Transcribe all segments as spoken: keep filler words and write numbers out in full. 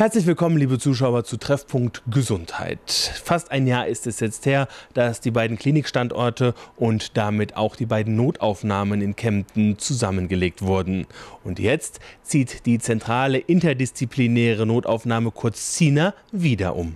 Herzlich willkommen, liebe Zuschauer, zu Treffpunkt Gesundheit. Fast ein Jahr ist es jetzt her, dass die beiden Klinikstandorte und damit auch die beiden Notaufnahmen in Kempten zusammengelegt wurden. Und jetzt zieht die zentrale interdisziplinäre Notaufnahme, kurz Z I N A, wieder um.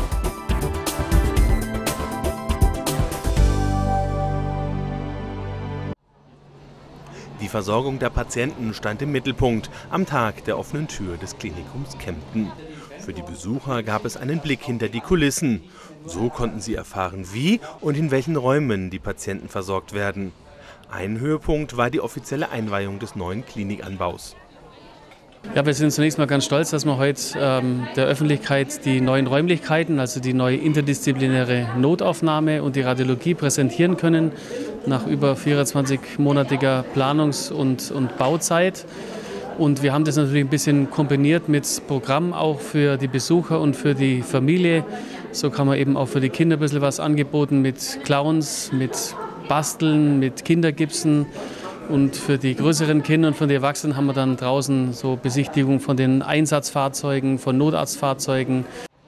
Die Versorgung der Patienten stand im Mittelpunkt am Tag der offenen Tür des Klinikums Kempten. Für die Besucher gab es einen Blick hinter die Kulissen. So konnten sie erfahren, wie und in welchen Räumen die Patienten versorgt werden. Ein Höhepunkt war die offizielle Einweihung des neuen Klinikanbaus. Ja, wir sind zunächst mal ganz stolz, dass wir heute ähm, der Öffentlichkeit die neuen Räumlichkeiten, also die neue interdisziplinäre Notaufnahme und die Radiologie präsentieren können, nach über vierundzwanzigmonatiger Planungs- und, und Bauzeit. Und wir haben das natürlich ein bisschen kombiniert mit Programm auch für die Besucher und für die Familie. So kann man eben auch für die Kinder ein bisschen was angeboten mit Clowns, mit Basteln, mit Kindergipsen. Und für die größeren Kinder und für die Erwachsenen haben wir dann draußen so Besichtigung von den Einsatzfahrzeugen, von Notarztfahrzeugen.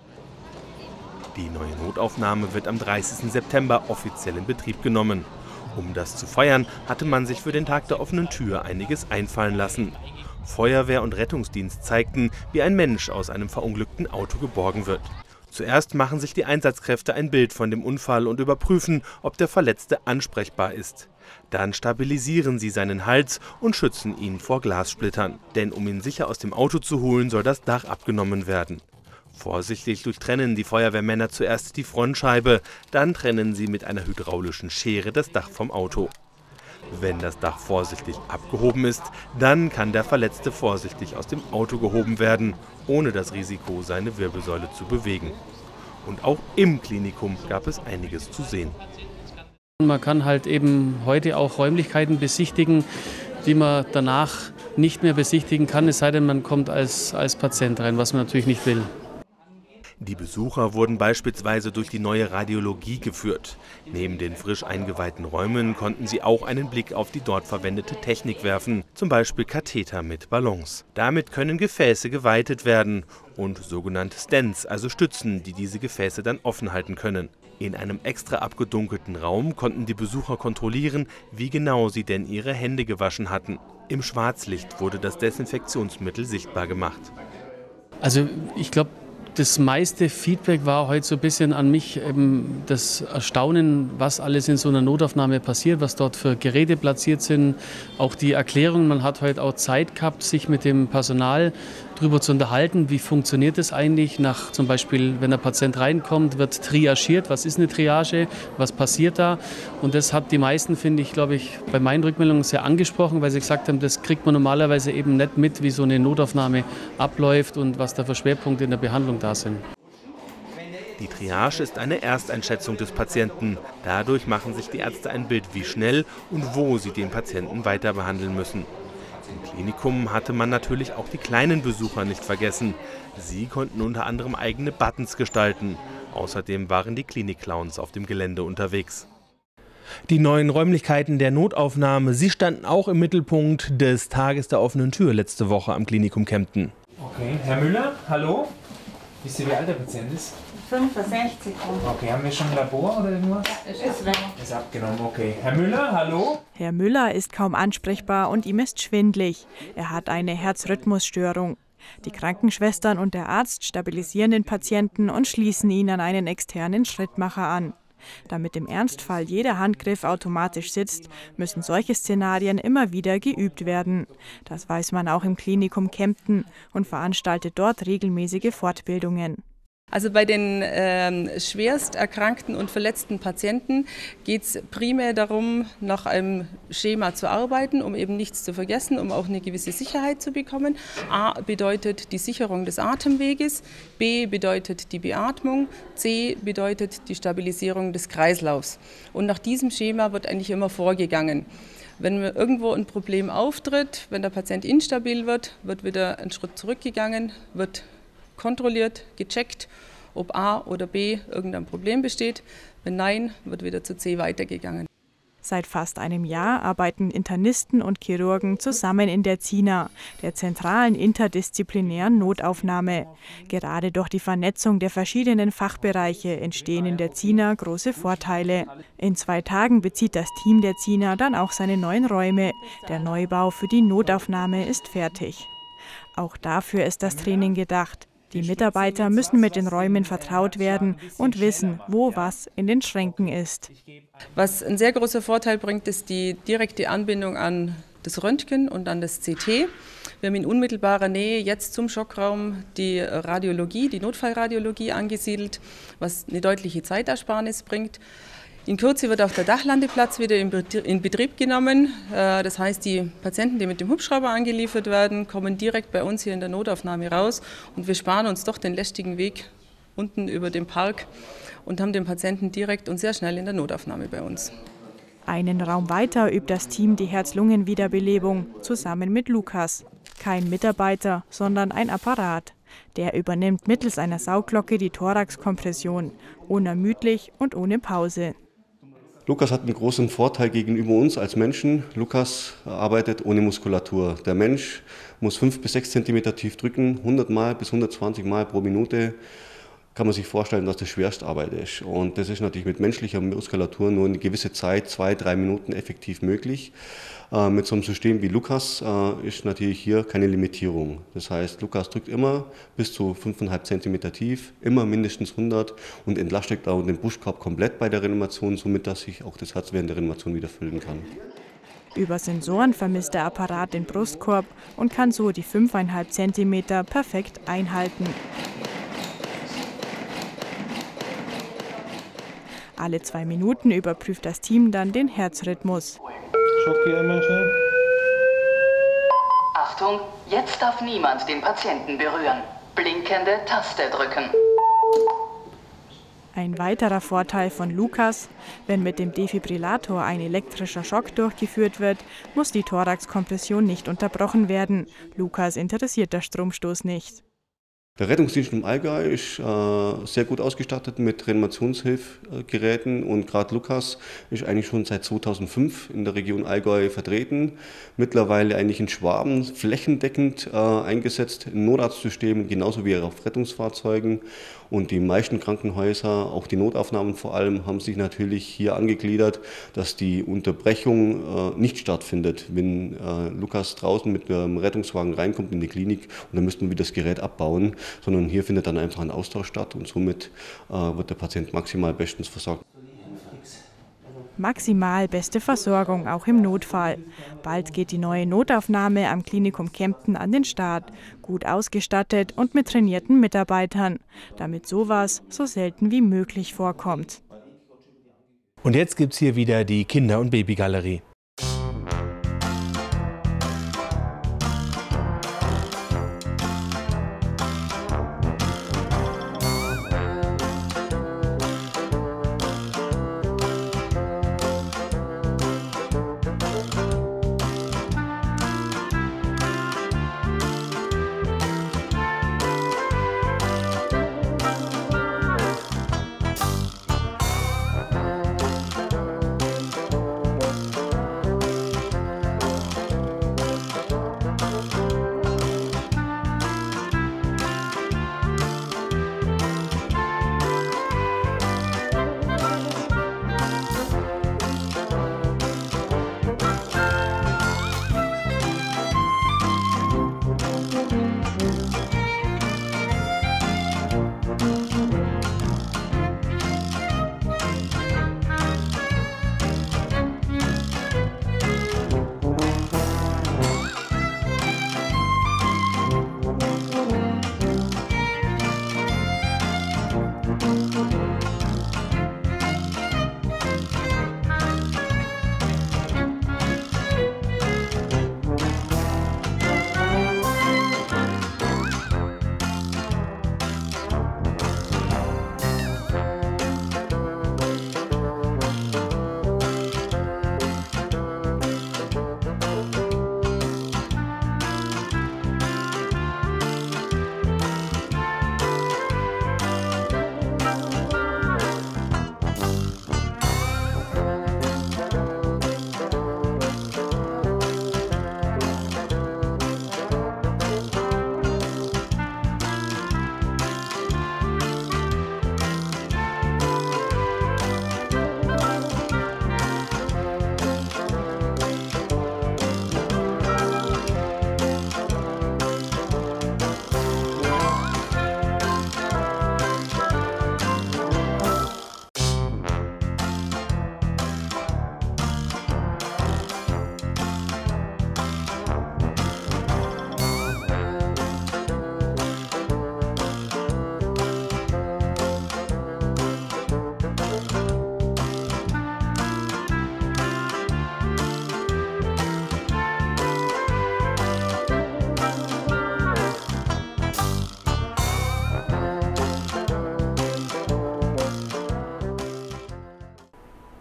Die neue Notaufnahme wird am dreißigsten September offiziell in Betrieb genommen. Um das zu feiern, hatte man sich für den Tag der offenen Tür einiges einfallen lassen. Feuerwehr und Rettungsdienst zeigten, wie ein Mensch aus einem verunglückten Auto geborgen wird. Zuerst machen sich die Einsatzkräfte ein Bild von dem Unfall und überprüfen, ob der Verletzte ansprechbar ist. Dann stabilisieren sie seinen Hals und schützen ihn vor Glassplittern. Denn um ihn sicher aus dem Auto zu holen, soll das Dach abgenommen werden. Vorsichtig durchtrennen die Feuerwehrmänner zuerst die Frontscheibe, dann trennen sie mit einer hydraulischen Schere das Dach vom Auto. Wenn das Dach vorsichtig abgehoben ist, dann kann der Verletzte vorsichtig aus dem Auto gehoben werden, ohne das Risiko, seine Wirbelsäule zu bewegen. Und auch im Klinikum gab es einiges zu sehen. Man kann halt eben heute auch Räumlichkeiten besichtigen, die man danach nicht mehr besichtigen kann, es sei denn, man kommt als, als Patient rein, was man natürlich nicht will. Die Besucher wurden beispielsweise durch die neue Radiologie geführt. Neben den frisch eingeweihten Räumen konnten sie auch einen Blick auf die dort verwendete Technik werfen, zum Beispiel Katheter mit Ballons. Damit können Gefäße geweitet werden und sogenannte Stents, also Stützen, die diese Gefäße dann offen halten können. In einem extra abgedunkelten Raum konnten die Besucher kontrollieren, wie genau sie denn ihre Hände gewaschen hatten. Im Schwarzlicht wurde das Desinfektionsmittel sichtbar gemacht. Also ich glaube, das meiste Feedback war heute so ein bisschen an mich eben das Erstaunen, was alles in so einer Notaufnahme passiert, was dort für Geräte platziert sind. Auch die Erklärung, man hat heute auch Zeit gehabt, sich mit dem Personal darüber zu unterhalten, wie funktioniert das eigentlich. Nach zum Beispiel, wenn ein Patient reinkommt, wird triagiert, was ist eine Triage, was passiert da. Und das hat die meisten, finde ich, glaube ich, bei meinen Rückmeldungen sehr angesprochen, weil sie gesagt haben, das kriegt man normalerweise eben nicht mit, wie so eine Notaufnahme abläuft und was da für Schwerpunkte in der Behandlung da sind. Die Triage ist eine Ersteinschätzung des Patienten. Dadurch machen sich die Ärzte ein Bild, wie schnell und wo sie den Patienten weiter behandeln müssen. Im Klinikum hatte man natürlich auch die kleinen Besucher nicht vergessen. Sie konnten unter anderem eigene Buttons gestalten. Außerdem waren die Klinik-Clowns auf dem Gelände unterwegs. Die neuen Räumlichkeiten der Notaufnahme, sie standen auch im Mittelpunkt des Tages der offenen Tür letzte Woche am Klinikum Kempten. Okay, Herr Müller, hallo? Wisst ihr, wie alt der Patient ist? fünfundsechzig. Okay, haben wir schon ein Labor oder irgendwas? Ja, ist weg. Ist abgenommen, okay. Herr Müller, hallo? Herr Müller ist kaum ansprechbar und ihm ist schwindlig. Er hat eine Herzrhythmusstörung. Die Krankenschwestern und der Arzt stabilisieren den Patienten und schließen ihn an einen externen Schrittmacher an. Damit im Ernstfall jeder Handgriff automatisch sitzt, müssen solche Szenarien immer wieder geübt werden. Das weiß man auch im Klinikum Kempten und veranstaltet dort regelmäßige Fortbildungen. Also bei den ähm, schwerst erkrankten und verletzten Patienten geht es primär darum, nach einem Schema zu arbeiten, um eben nichts zu vergessen, um auch eine gewisse Sicherheit zu bekommen. A bedeutet die Sicherung des Atemweges, B bedeutet die Beatmung, C bedeutet die Stabilisierung des Kreislaufs. Und nach diesem Schema wird eigentlich immer vorgegangen. Wenn irgendwo ein Problem auftritt, wenn der Patient instabil wird, wird wieder ein Schritt zurückgegangen, wird kontrolliert, gecheckt, ob A oder B irgendein Problem besteht. Wenn nein, wird wieder zu C weitergegangen. Seit fast einem Jahr arbeiten Internisten und Chirurgen zusammen in der ZINA, der zentralen interdisziplinären Notaufnahme. Gerade durch die Vernetzung der verschiedenen Fachbereiche entstehen in der ZINA große Vorteile. In zwei Tagen bezieht das Team der ZINA dann auch seine neuen Räume. Der Neubau für die Notaufnahme ist fertig. Auch dafür ist das Training gedacht. Die Mitarbeiter müssen mit den Räumen vertraut werden und wissen, wo was in den Schränken ist. Was ein sehr großer Vorteil bringt, ist die direkte Anbindung an das Röntgen und an das C T. Wir haben in unmittelbarer Nähe jetzt zum Schockraum die Radiologie, die Notfallradiologie angesiedelt, was eine deutliche Zeitersparnis bringt. In Kürze wird auch der Dachlandeplatz wieder in Betrieb genommen. Das heißt, die Patienten, die mit dem Hubschrauber angeliefert werden, kommen direkt bei uns hier in der Notaufnahme raus. Und wir sparen uns doch den lästigen Weg unten über den Park und haben den Patienten direkt und sehr schnell in der Notaufnahme bei uns. Einen Raum weiter übt das Team die Herz-Lungen-Wiederbelebung zusammen mit Lukas. Kein Mitarbeiter, sondern ein Apparat. Der übernimmt mittels einer Sauglocke die Thoraxkompression, unermüdlich und ohne Pause. Lukas hat einen großen Vorteil gegenüber uns als Menschen. Lukas arbeitet ohne Muskulatur. Der Mensch muss fünf bis sechs Zentimeter tief drücken, hundert Mal bis hundertzwanzig Mal pro Minute. Kann man sich vorstellen, dass das Schwerstarbeit ist. Und das ist natürlich mit menschlicher Muskulatur nur eine gewisse Zeit, zwei, drei Minuten effektiv möglich. Äh, mit so einem System wie Lukas äh, ist natürlich hier keine Limitierung. Das heißt, Lukas drückt immer bis zu fünf Komma fünf Zentimeter tief, immer mindestens hundert und entlastet auch den Brustkorb komplett bei der Reanimation, somit dass sich auch das Herz während der Reanimation wieder füllen kann. Über Sensoren vermisst der Apparat den Brustkorb und kann so die fünf Komma fünf Zentimeter perfekt einhalten. Alle zwei Minuten überprüft das Team dann den Herzrhythmus. Schocki einmal schnell. Achtung, jetzt darf niemand den Patienten berühren. Blinkende Taste drücken. Ein weiterer Vorteil von Lukas: Wenn mit dem Defibrillator ein elektrischer Schock durchgeführt wird, muss die Thoraxkompression nicht unterbrochen werden. Lukas interessiert der Stromstoß nicht. Der Rettungsdienst im Allgäu ist äh, sehr gut ausgestattet mit Reanimationshilfgeräten und gerade Lukas ist eigentlich schon seit zweitausendfünf in der Region Allgäu vertreten. Mittlerweile eigentlich in Schwaben flächendeckend äh, eingesetzt in Notarztsystemen, genauso wie auf Rettungsfahrzeugen. Und die meisten Krankenhäuser, auch die Notaufnahmen vor allem, haben sich natürlich hier angegliedert, dass die Unterbrechung äh, nicht stattfindet, wenn äh, Lukas draußen mit einem Rettungswagen reinkommt in die Klinik und dann müssten wir das Gerät abbauen, sondern hier findet dann einfach ein Austausch statt und somit äh, wird der Patient maximal bestens versorgt. Maximal beste Versorgung, auch im Notfall. Bald geht die neue Notaufnahme am Klinikum Kempten an den Start. Gut ausgestattet und mit trainierten Mitarbeitern, damit sowas so selten wie möglich vorkommt. Und jetzt gibt's hier wieder die Kinder- und Babygalerie.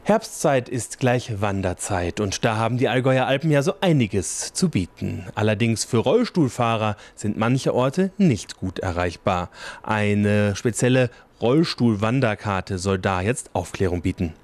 Herbstzeit ist gleich Wanderzeit und da haben die Allgäuer Alpen ja so einiges zu bieten. Allerdings für Rollstuhlfahrer sind manche Orte nicht gut erreichbar. Eine spezielle Rollstuhlwanderkarte soll da jetzt Aufklärung bieten.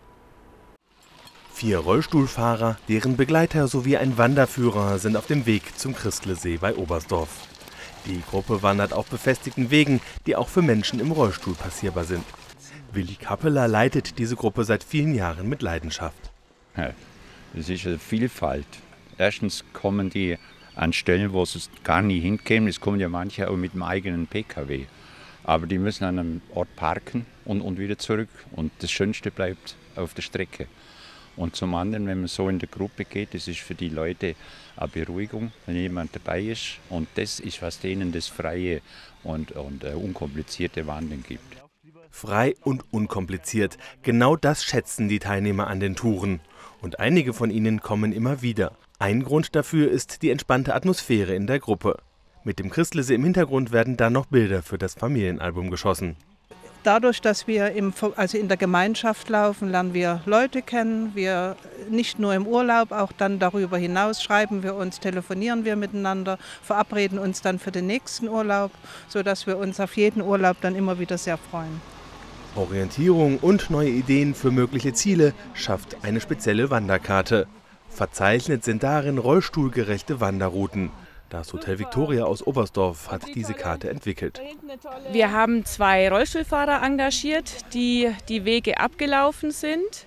Vier Rollstuhlfahrer, deren Begleiter sowie ein Wanderführer sind auf dem Weg zum Christlesee bei Oberstdorf. Die Gruppe wandert auf befestigten Wegen, die auch für Menschen im Rollstuhl passierbar sind. Willi Kappeler leitet diese Gruppe seit vielen Jahren mit Leidenschaft. Ja, das ist eine Vielfalt. Erstens kommen die an Stellen, wo sie gar nie hinkämen. Es kommen ja manche auch mit dem eigenen P K W. Aber die müssen an einem Ort parken und, und wieder zurück. Und das Schönste bleibt auf der Strecke. Und zum anderen, wenn man so in der Gruppe geht, das ist für die Leute eine Beruhigung, wenn jemand dabei ist. Und das ist, was denen das freie und, und uh, unkomplizierte Wandern gibt. Frei und unkompliziert. Genau das schätzen die Teilnehmer an den Touren. Und einige von ihnen kommen immer wieder. Ein Grund dafür ist die entspannte Atmosphäre in der Gruppe. Mit dem Christlesee im Hintergrund werden dann noch Bilder für das Familienalbum geschossen. Dadurch, dass wir im, also in der Gemeinschaft laufen, lernen wir Leute kennen. Wir nicht nur im Urlaub, auch dann darüber hinaus schreiben wir uns, telefonieren wir miteinander, verabreden uns dann für den nächsten Urlaub, sodass wir uns auf jeden Urlaub dann immer wieder sehr freuen. Orientierung und neue Ideen für mögliche Ziele schafft eine spezielle Wanderkarte. Verzeichnet sind darin rollstuhlgerechte Wanderrouten. Das Hotel Victoria aus Oberstdorf hat diese Karte entwickelt. Wir haben zwei Rollstuhlfahrer engagiert, die die Wege abgelaufen sind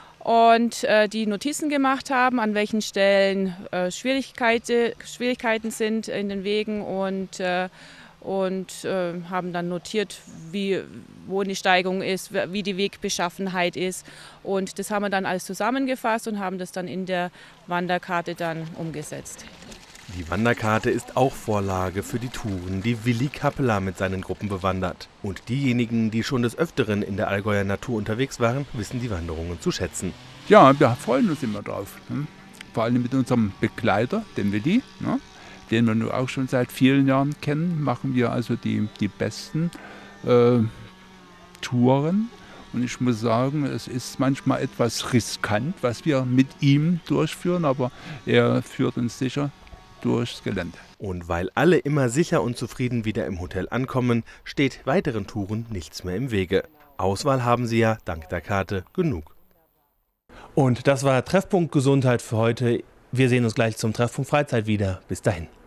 und äh, die Notizen gemacht haben, an welchen Stellen äh, Schwierigkeiten, Schwierigkeiten sind in den Wegen und, äh, und äh, haben dann notiert, wie, wo die Steigung ist, wie die Wegbeschaffenheit ist. Und das haben wir dann alles zusammengefasst und haben das dann in der Wanderkarte dann umgesetzt. Die Wanderkarte ist auch Vorlage für die Touren, die Willi Kappeler mit seinen Gruppen bewandert. Und diejenigen, die schon des Öfteren in der Allgäuer Natur unterwegs waren, wissen die Wanderungen zu schätzen. Ja, wir freuen uns immer drauf. Ne? Vor allem mit unserem Begleiter, dem Willi, ne? Den wir nun auch schon seit vielen Jahren kennen, machen wir also die, die besten äh, Touren. Und ich muss sagen, es ist manchmal etwas riskant, was wir mit ihm durchführen, aber er führt uns sicher durchs Gelände. Und weil alle immer sicher und zufrieden wieder im Hotel ankommen, steht weiteren Touren nichts mehr im Wege. Auswahl haben sie ja dank der Karte genug. Und das war Treffpunkt Gesundheit für heute. Wir sehen uns gleich zum Treffpunkt Freizeit wieder. Bis dahin.